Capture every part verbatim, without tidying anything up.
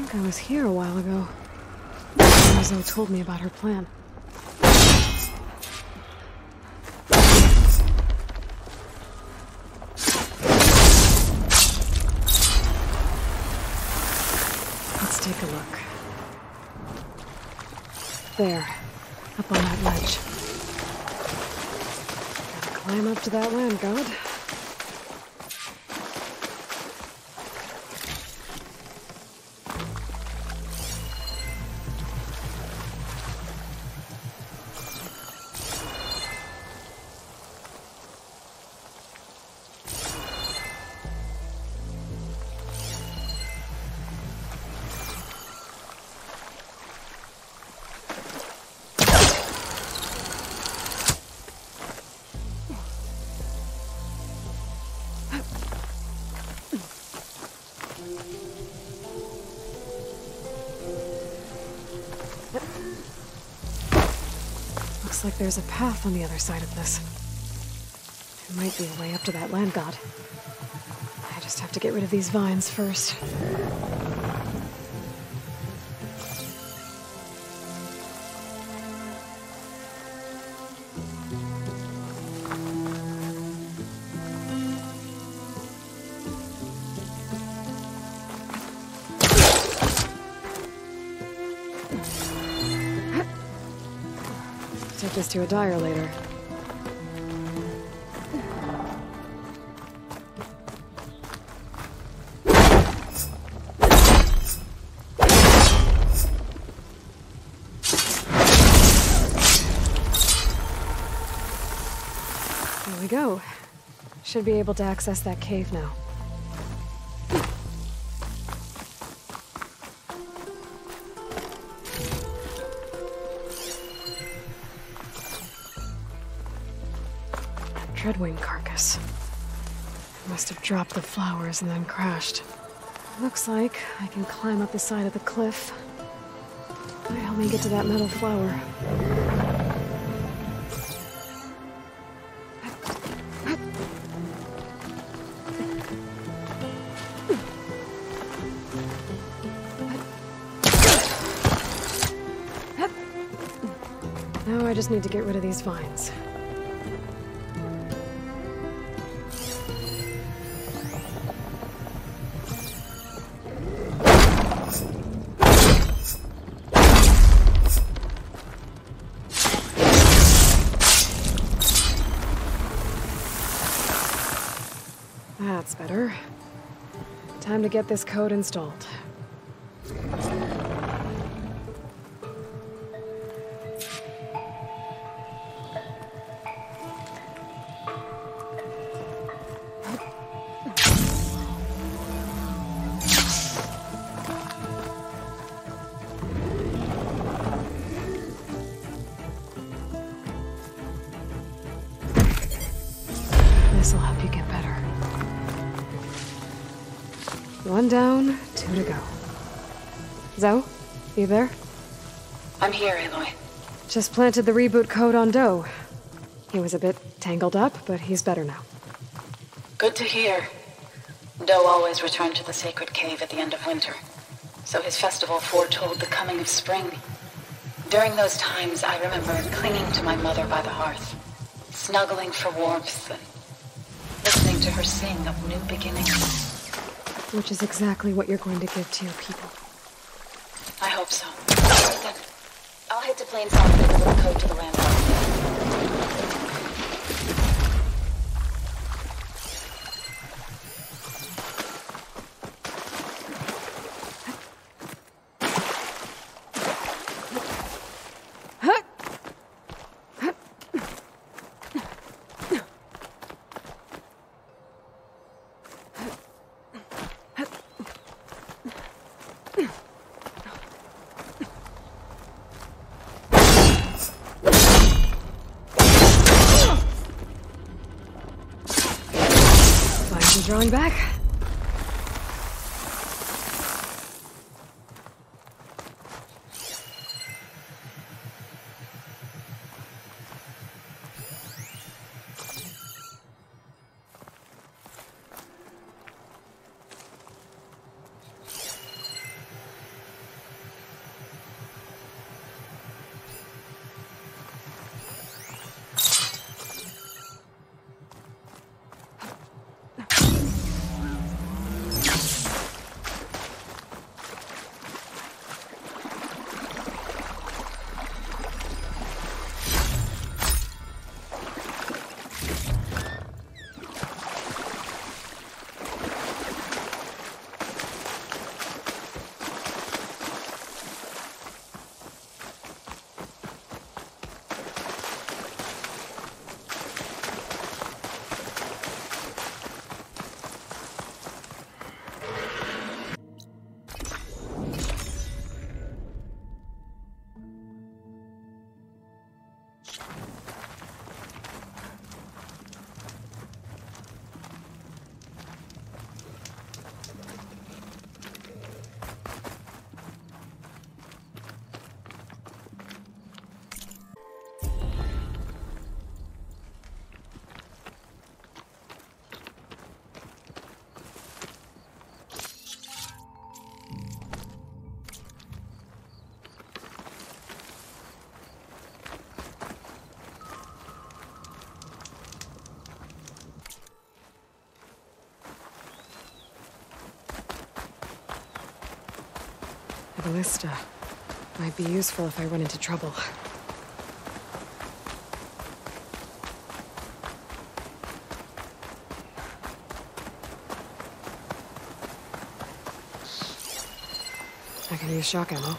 think I was here a while ago. Aloy told me about her plan. Let's take a look. There, up on that ledge. Gotta climb up to that land god. Looks like there's a path on the other side of this. It might be a way up to that land god. I just have to get rid of these vines first. Take this to a dyer later. There we go. Should be able to access that cave now. Dreadwing carcass. It must have dropped the flowers and then crashed. Looks like I can climb up the side of the cliff. Might help me get to that metal flower. Now I just need to get rid of these vines. That's better. Time to get this code installed. This'll help you get better. One down, two to go. Zoe, you there? I'm here, Aloy. Just planted the reboot code on Doe. He was a bit tangled up, but he's better now. Good to hear. Doe always returned to the sacred cave at the end of winter, so his festival foretold the coming of spring. During those times, I remember clinging to my mother by the hearth, snuggling for warmth, and listening to her sing of new beginnings. Which is exactly what you're going to give to your people. I hope so. Then, I'll head to Plainsong and deliver the code to the landlord. Drawing back. ballista. Might be useful if I run into trouble. I can use shock ammo.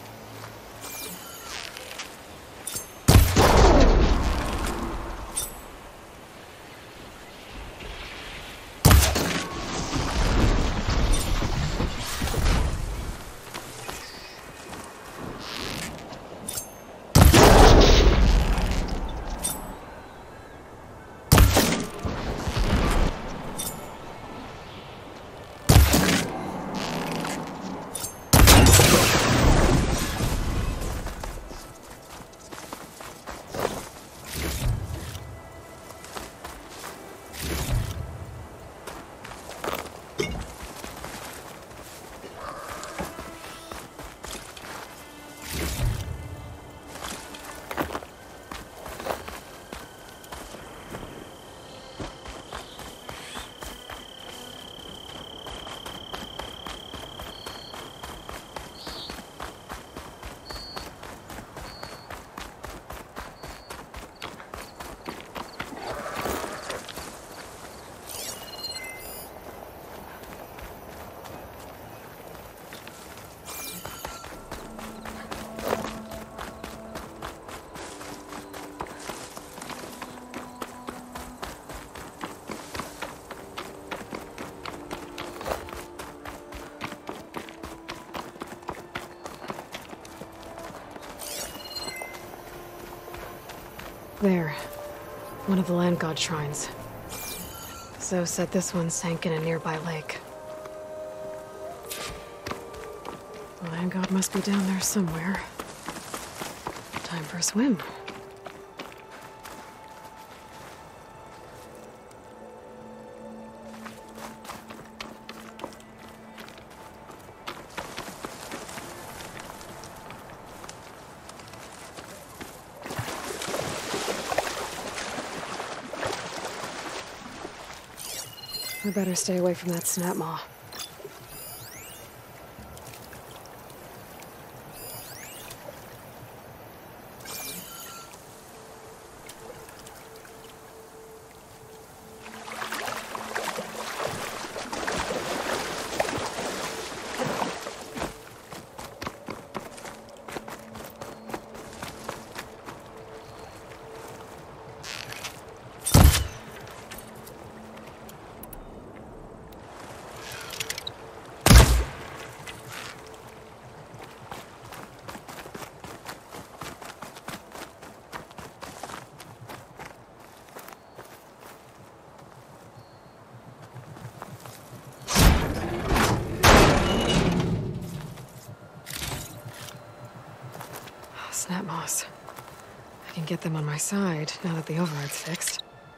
There. One of the land god shrines. Zoe said this one sank in a nearby lake. The land god must be down there somewhere. Time for a swim. I better stay away from that snap maw. Snap moss. I can get them on my side now that the override's fixed.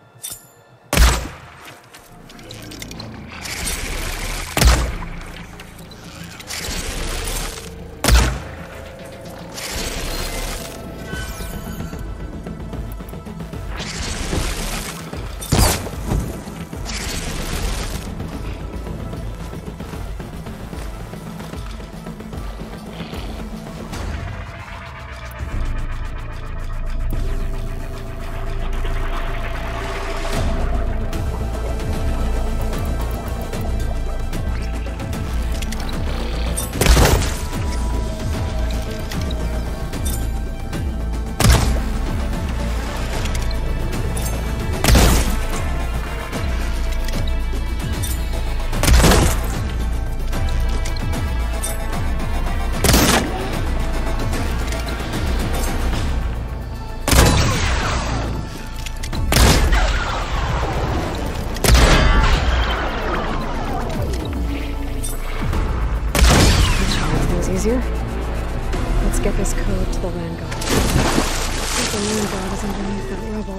Easier? Let's get this code to the land god. I think the land god is underneath that rubble.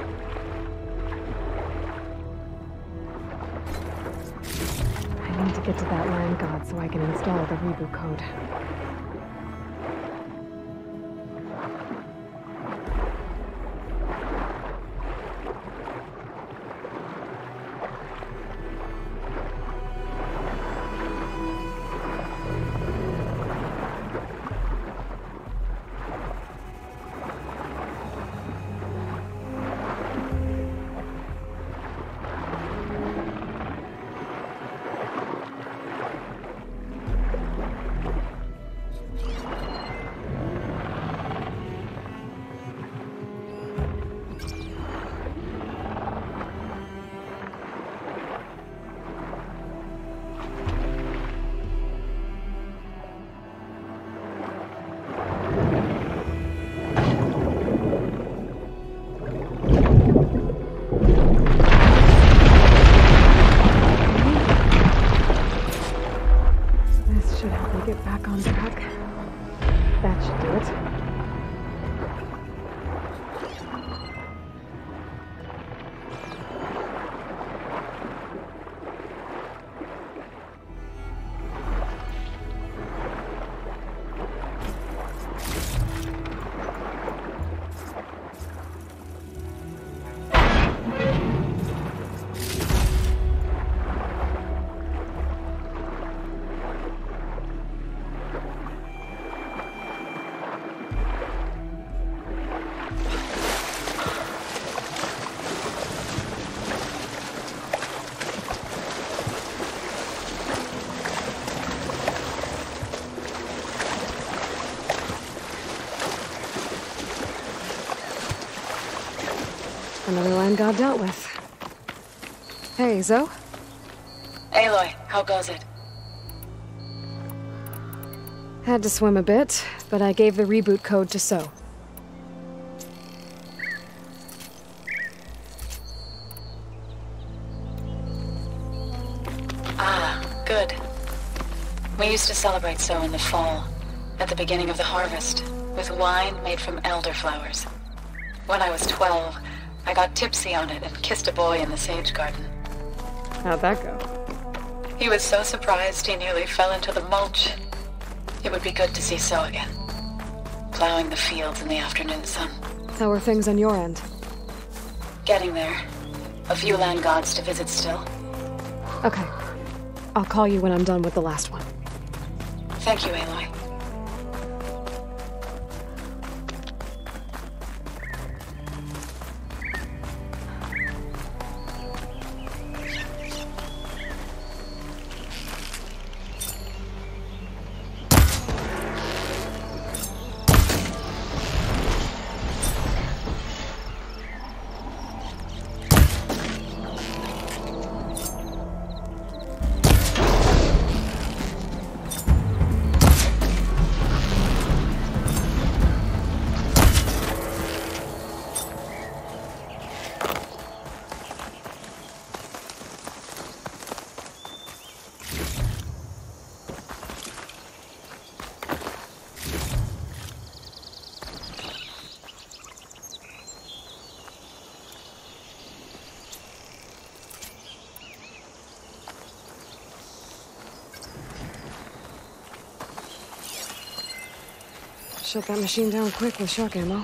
I need to get get to that land god so I can install the reboot code. Another land god dealt with. Hey, Zoe? Aloy, how goes it? Had to swim a bit, but I gave the reboot code to So. Ah, good. We used to celebrate So in the fall, at the beginning of the harvest, with wine made from elderflowers. When I was twelve, I got tipsy on it and kissed a boy in the sage garden. How'd that go? He was so surprised he nearly fell into the mulch. It would be good to see So again, plowing the fields in the afternoon sun. How are things on your end? Getting there. A few land gods to visit still. Okay. I'll call you when I'm done with the last one. Thank you, Aloy. Shut that machine down quick with shock ammo.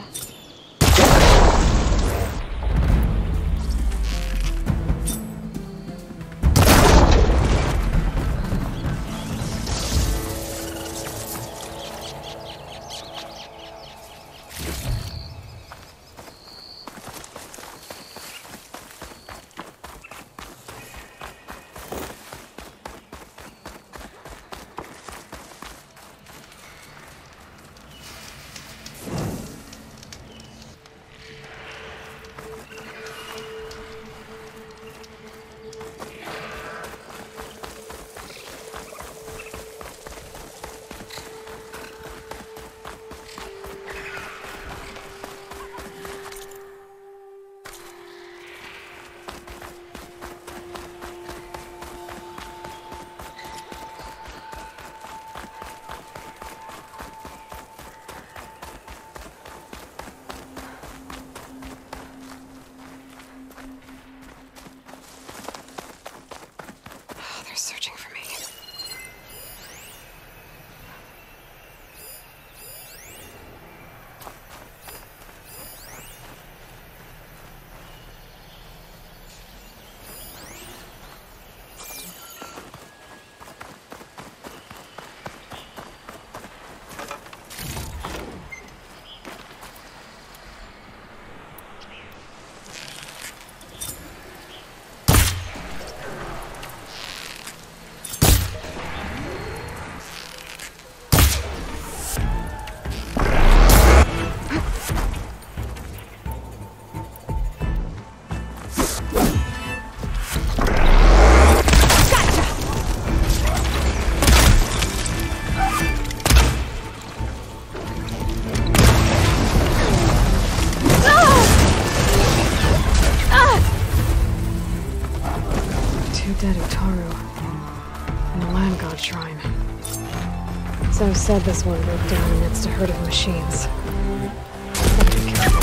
dead Utaru. And the land god shrine. So said this one broke down amidst a herd of machines. Better be careful.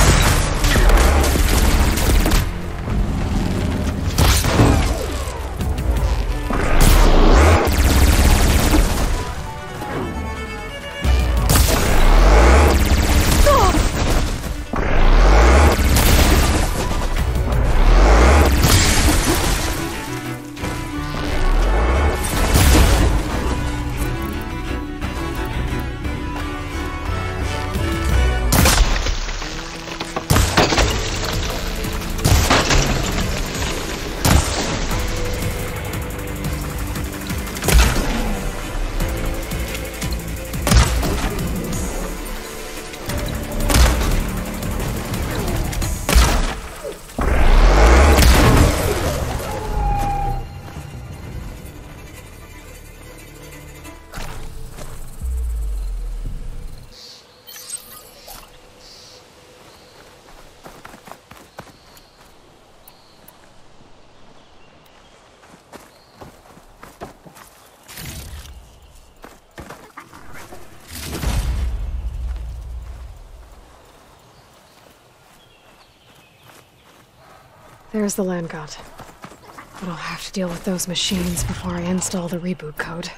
There's the land god. But I'll have to deal with those machines before I install the reboot code.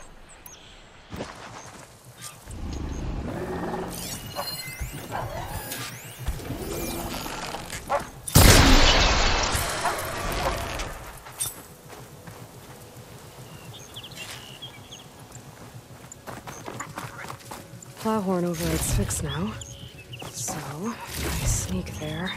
Plowhorn override's fixed now. So, if I sneak there...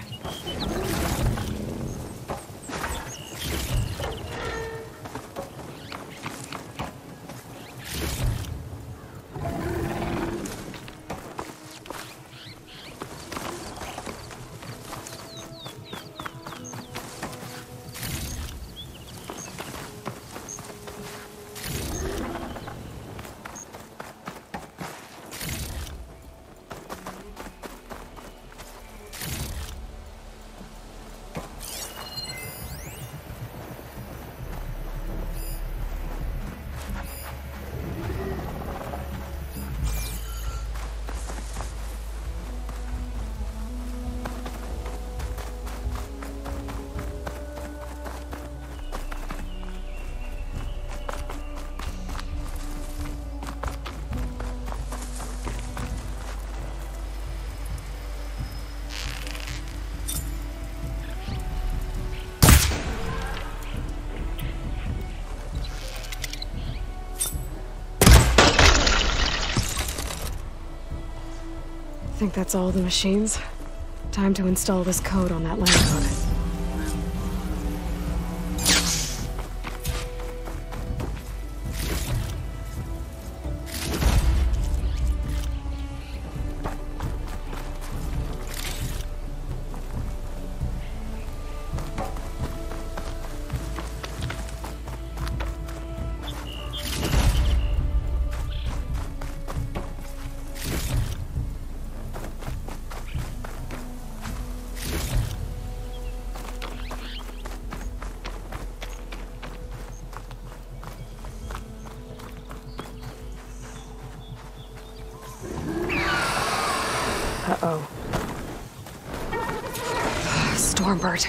I think that's all the machines. Time to install this code on that land code. Uh-oh. Stormbird.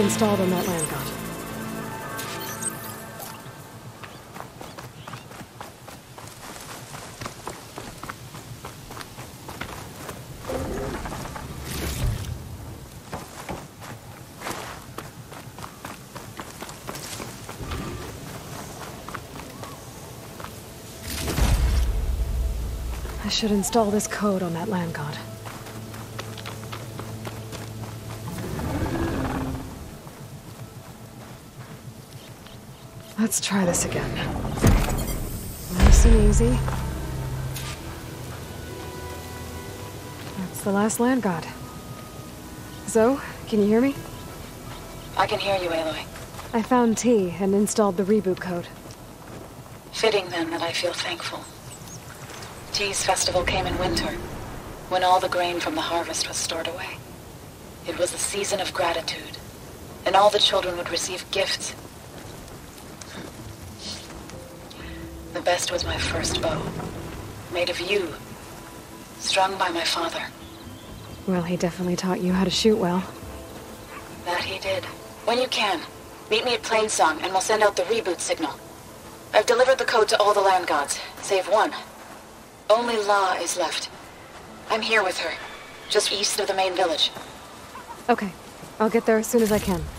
installed on that land god. I should install this code on that land god. Let's try this again. Nice and easy. That's the last land god. Zo, can you hear me? I can hear you, Aloy. I found T and installed the reboot code. Fitting then that I feel thankful. T's festival came in winter, when all the grain from the harvest was stored away. It was the season of gratitude, and all the children would receive gifts. The best was my first bow, made of yew, strung by my father. Well, he definitely taught you how to shoot well. That he did. When you can, meet me at Plainsong and we'll send out the reboot signal. I've delivered the code to all the land gods, save one. Only La is left. I'm here with her, just east of the main village. Okay, I'll get there as soon as I can.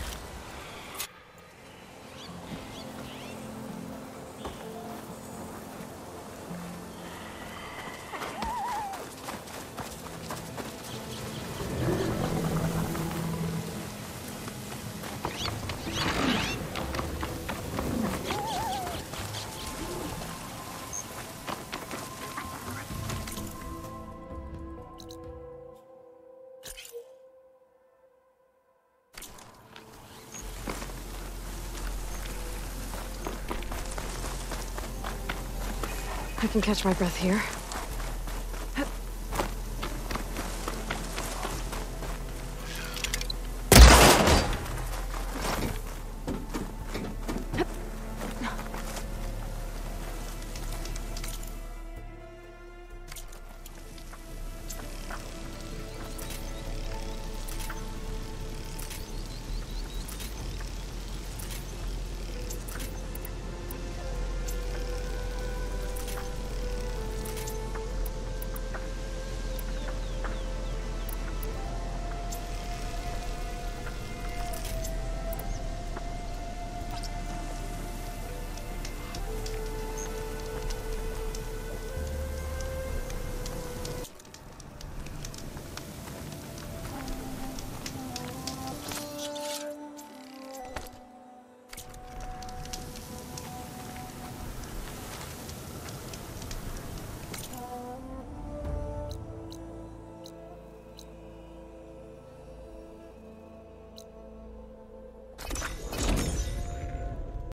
I can catch my breath here.